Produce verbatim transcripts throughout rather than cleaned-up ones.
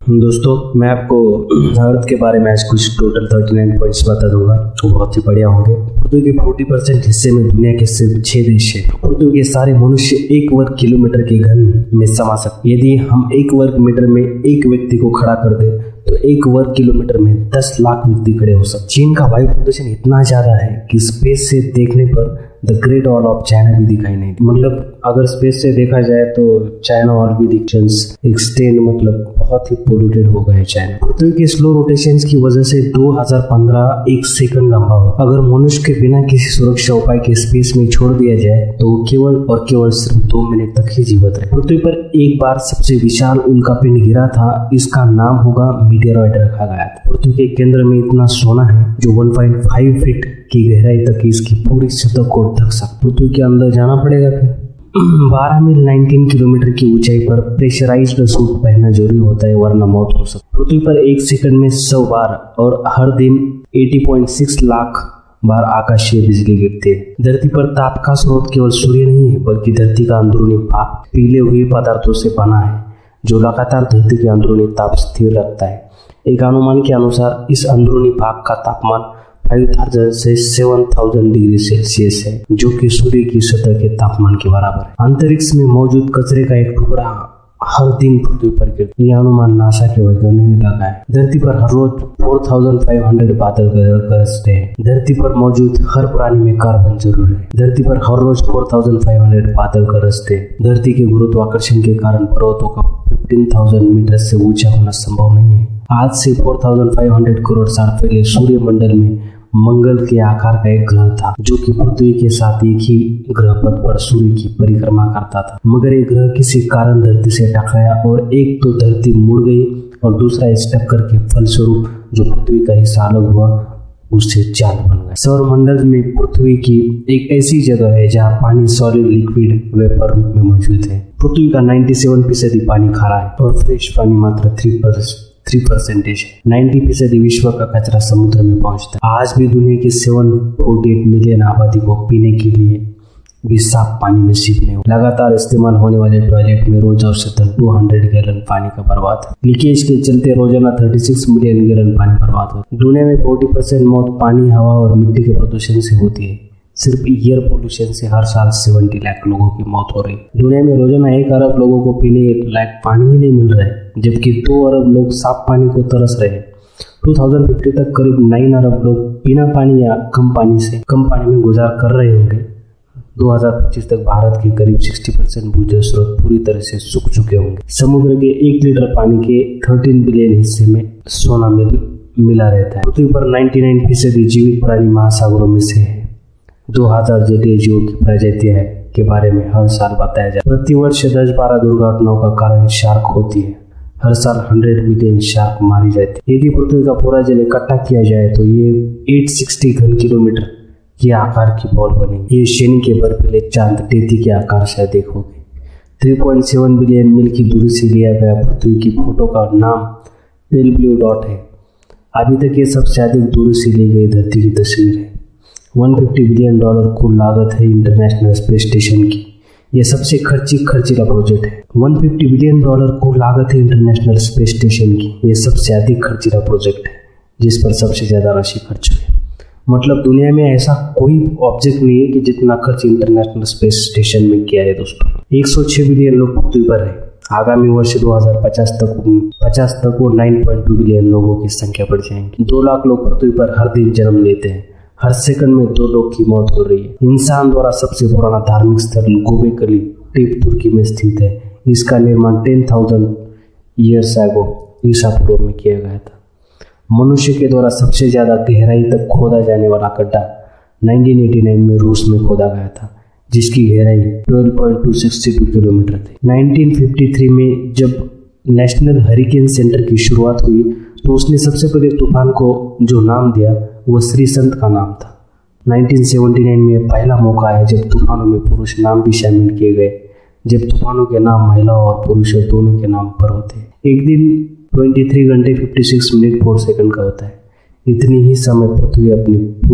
दोस्तों मैं आपको अर्थ के बारे में आज कुछ टोटल उनतालीस पॉइंट्स बता दूंगा जो बहुत ही बढ़िया होंगे। पृथ्वी के चालीस परसेंट हिस्से में दुनिया के सिर्फ छह देश है। पृथ्वी के सारे मनुष्य एक वर्ग किलोमीटर के घन में समा सकते। यदि हम एक वर्ग मीटर में एक व्यक्ति को खड़ा कर दे तो एक वर्ग किलोमीटर में दस लाख व्यक्ति खड़े हो सकते। चीन का वायु प्रदूषण इतना ज्यादा है कि स्पेस से देखने पर the great wall of China भी दिखाई नहीं। मतलब अगर स्पेस से देखा जाए तो चाइना वॉल भी डिस्टेंस एक्सटेंड मतलब बहुत ही पोल्यूटेड हो गए चाइना। पृथ्वी के स्लो रोटेशन की वजह से दो हज़ार पंद्रह एक सेकंड लंबा हो। अगर मनुष्य के बिना किसी सुरक्षा उपाय के स्पेस में छोड़ दिया जाए तो वो केवल और केवल सिर्फ दो मिनट तक ही जीवित रहे। पृथ्वी पर एक बार सबसे विशाल उल्कापिंड गिरा था, इसका नाम होगा मीटियोराइड रखा गया था। पृथ्वी के केंद्र में इतना सोना है जो एक पॉइंट पाँच फीट की गहराई तक इसकी पूरी सतह को ढक सकता। पृथ्वी के अंदर जाना पड़ेगा फिर बारह मील उन्नीस किलोमीटर की ऊंचाई पर प्रेशराइज्ड सूट पहनना जरूरी होता है वरना मौत हो सकती। पृथ्वी पर एक सेकंड में सौ बार और हर दिन अस्सी पॉइंट छह लाख बार आकाशीय बिजली गिरती है। धरती पर ताप का स्रोत केवल सूर्य नहीं है बल्कि धरती का अंदरूनी भाग पीले हुए पदार्थों से बना है जो लगातार धरती के अंदरूनी ताप स्थिर रखता है। एक अनुमान के अनुसार इस अंदरूनी भाग का तापमान पाँच हज़ार से सात हज़ार डिग्री सेल्सियस है जो कि सूर्य की सतह के तापमान के बराबर है। अंतरिक्ष में मौजूद कचरे का एक टुकड़ा हर दिन पृथ्वी पर गिरता है। यह अनुमान नासा के वैज्ञानिकों ने लगाया है। धरती पर हर रोज चार हज़ार पाँच सौ बादल गरजते हैं। धरती पर मौजूद हर प्राणी में कार्बन जरूर है। धरती पर हर रोज चार हज़ार पाँच सौ बादल गरजते हैं। धरती के गुरुत्वाकर्षण के कारण पर्वतों का पंद्रह हज़ार मीटर से ऊंचा होना संभव नहीं है। आज से चार हज़ार पाँच सौ करोड़ साल पहले सूर्य मंडल में मंगल के आकार का एक ग्रह था जो कि पृथ्वी के साथ एक ही ग्रह पथ पर सूर्य की परिक्रमा करता था, मगर एक ग्रह किसी कारण धरती से टकराया और एक तो धरती मुड़ गई और दूसरा इस टक्कर के फलस्वरूप जो पृथ्वी का हिस्सा अलग हुआ उससे चांद बन गया। सौर मंडल में पृथ्वी की एक ऐसी जगह है जहाँ पानी सॉलिड लिक्विड वेपर रूप में मौजूद है। पृथ्वी का सत्तानवे फीसदी पानी खारा है और फ्रेश पानी मात्र तीन थ्री परसेंटेज है। नब्बे फीसदी विश्व का कचरा समुद्र में पहुंचता है। आज भी दुनिया की सात सौ अड़तालीस मिलियन आबादी को पीने के लिए भी साफ पानी नसीब नहीं हो। लगातार इस्तेमाल होने वाले टॉयलेट में रोज औसतन दो सौ गैलन पानी का बर्बाद है। लीकेज के चलते रोजाना छत्तीस मिलियन गैलन पानी बर्बाद होता है। दुनिया में चालीस परसेंट मौत पानी, हवा और मिट्टी के प्रदूषण से होती है। सिर्फ एयर पोल्यूशन से हर साल सत्तर लाख लोगों की मौत हो रही है। दुनिया में रोजाना एक अरब लोगों को पीने लायक पानी ही नहीं मिल रहा है, जबकि दो अरब लोग साफ पानी को तरस रहे हैं। दो हज़ार पचास तक करीब नौ अरब लोग बिना पानी या कम पानी से कम पानी में गुजार कर रहे होंगे। दो हज़ार पच्चीस तक भारत के करीब साठ परसेंट भूजल स्रोत पूरी तरह से सूख चुके होंगे। समुद्र के एक लीटर पानी के तेरह बिलियन हिस्से में सोना मिल मिला रहता है। पृथ्वी पर निन्यानवे फीसदी जीवित प्राणी महासागरों में से है। दो हज़ार जलीय जीवों की प्रजातियां के बारे में हर साल बताया जाता है। प्रतिवर्ष दस बारह दुर्घटनाओं का कारण शार्क होती है। हर साल सौ मिलियन शार्क मारी जाती है। यदि पृथ्वी का पूरा जल इकट्ठा किया जाए तो ये आठ सौ साठ घन किलोमीटर के आकार की बॉल बनेगी। ये शनि के बर्फीले चांद टेती के आकार से अधिक होगी। तीन पॉइंट सात बिलियन मील की दूरी से लिया गया पृथ्वी की फोटो का नाम पेल ब्लू डॉट है। अभी तक ये सबसे अधिक दूरी से ली गई धरती की तस्वीर है। एक सौ पचास बिलियन डॉलर कुल लागत है इंटरनेशनल स्पेस स्टेशन की। यह सबसे खर्ची खर्चीला प्रोजेक्ट है। एक सौ पचास बिलियन डॉलर कुल लागत है इंटरनेशनल स्पेस स्टेशन की। यह सबसे अधिक खर्चीला प्रोजेक्ट है जिस पर सबसे ज्यादा राशि खर्च हुई। मतलब दुनिया में ऐसा कोई ऑब्जेक्ट नहीं है कि जितना खर्च इंटरनेशनल स्पेस स्टेशन में किया है। दोस्तों एक सौ छह बिलियन लोग पृथ्वी पर है। आगामी वर्ष दो हज़ार पचास तक पचास तक वो नौ पॉइंट दो बिलियन लोगों की संख्या बढ़ जाएगी। दो लाख लोग पृथ्वी पर हर दिन जन्म लेते हैं। हर सेकंड में दो लोग की मौत हो रही है। इंसान द्वारा सबसे पुराना धार्मिक स्थल गोबेकली टीप तुर्की में स्थित है। इसका निर्माण टेन थाउजेंड ईयर्स एगो ईसा पूर्व में किया गया था। मनुष्य के द्वारा सबसे ज्यादा गहराई तक खोदा जाने वाला गड्ढा उन्नीस सौ नवासी में रूस में खोदा गया था जिसकी गहराई बारह पॉइंट दो छह दो किलोमीटर थी। उन्नीस सौ तिरेपन में जब नेशनल हरिकेन सेंटर की शुरुआत हुई तो उसने सबसे पहले तूफान को जो नाम दिया वो श्री संत का नाम था। उन्नीस सौ उन्यासी में पहला मौका आया जब तूफानों में पुरुष नाम भी शामिल किए गए, जब तूफानों के नाम महिला और पुरुष दोनों के नाम पर होते हैं। एक दिन तेईस घंटे छप्पन मिनट चार सेकंड का होता है। इतनी ही समय पृथ्वी अपनी पूरी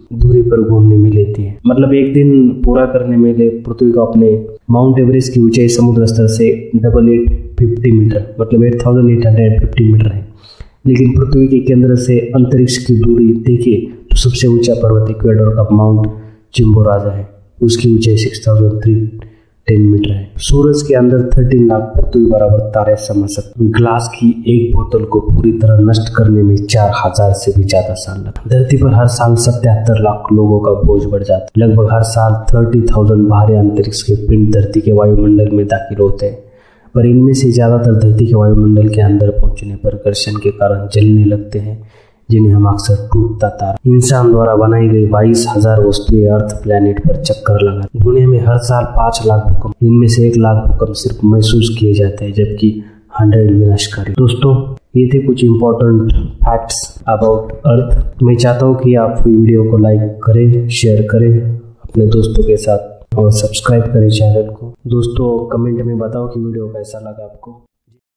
दूरी पर घूमने में लेती है। मतलब एक दिन पूरा करने में ले पृथ्वी को अपने माउंट एवरेस्ट की ऊंचाई समुद्र स्तर से डबल एट फिफ्टी मीटर मतलब eight thousand eight hundred fifty metre है। लेकिन पृथ्वी के केंद्र से अंतरिक्ष की दूरी देखिए तो सबसे ऊंचा पर्वत इक्वेडोर का माउंट चिम्बोराजा है, उसकी ऊंचाई six thousand three ten metre है। सूरज के अंदर थर्टीन लाख पृथ्वी बराबर तारे समा सकते। ग्लास की एक बोतल को पूरी तरह नष्ट करने में चार हजार से भी ज्यादा साल लगते। धरती पर हर साल सत्याहत्तर लाख लोगों का बोझ बढ़ जाता है। लगभग हर साल थर्टी थाउजेंड बाहरी अंतरिक्ष के पिंड धरती के वायुमंडल में दाखिल होते हैं, पर इनमें से ज्यादातर धरती के वायुमंडल के अंदर पहुंचने पर घर्षण के कारण जलने लगते हैं, जिन्हें हम अक्सर टूटता तारा। इंसान द्वारा बनाई गई बाईस हजार वस्तुएं अर्थ प्लैनेट पर चक्कर लगा। दुनिया में हर साल पांच लाख भूकंप, इनमें से एक लाख भूकंप सिर्फ महसूस किए जाते हैं, जबकि हंड्रेड विनाशकारी। दोस्तों, ये थे कुछ इंपॉर्टेंट फैक्ट्स अबाउट अर्थ। मैं चाहता हूँ कि आप वीडियो को लाइक करें, शेयर करें अपने दोस्तों के साथ और सब्सक्राइब करें चैनल को। दोस्तों, कमेंट में बताओ कि वीडियो कैसा लगा आपको।